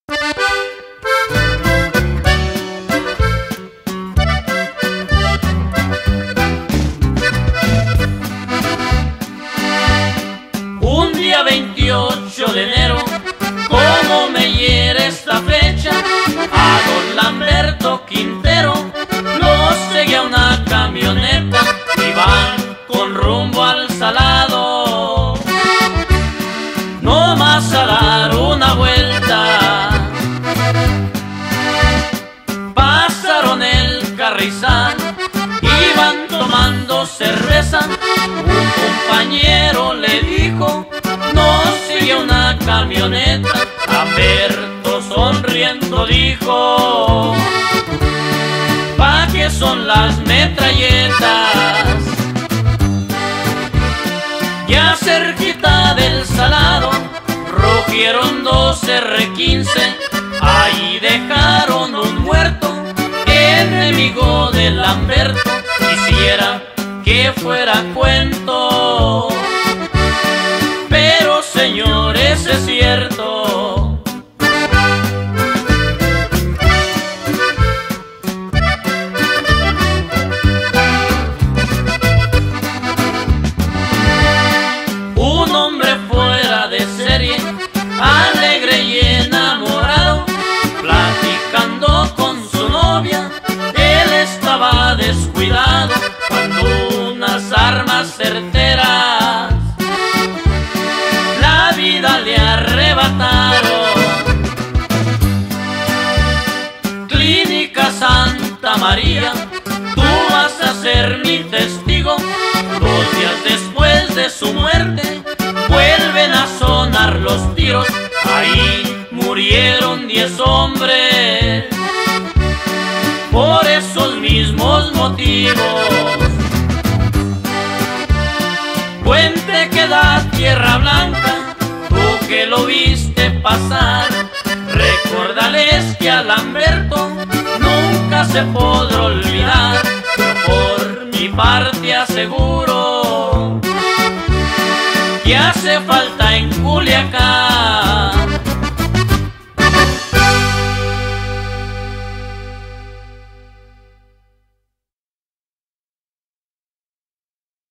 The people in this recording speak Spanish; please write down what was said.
Un día 28 de enero, como me hiere esta fecha, a don Lamberto Quintero lo seguía una camioneta y van con rumbo al Salado, no más a dar una vuelta. Pasaron el Carrizal, iban tomando cerveza. Un compañero le dijo: no sigue una camioneta. Lamberto sonriendo dijo: ¿pa' qué son las metralletas? Ya cerquita del Salado rugieron dos R15, ahí dejaron un muerto, enemigo de Lamberto. Quisiera que fuera cuento, pero señores, es cierto. Un hombre fuera de serie, alegre y enamorado, platicando con su novia, él estaba descuidado cuando unas armas certeras la vida le arrebataron. Clínica Santa María, tú vas a ser mi testigo. 2 días después de su muerte vuelven a sonar los tiros. Ahí murieron 10 hombres por esos mismos motivos. Puente que da Tierra Blanca, tú que lo viste pasar, recuérdales que a Lamberto nunca se podrá olvidar. Por mi parte aseguro que hace falta en Culiacán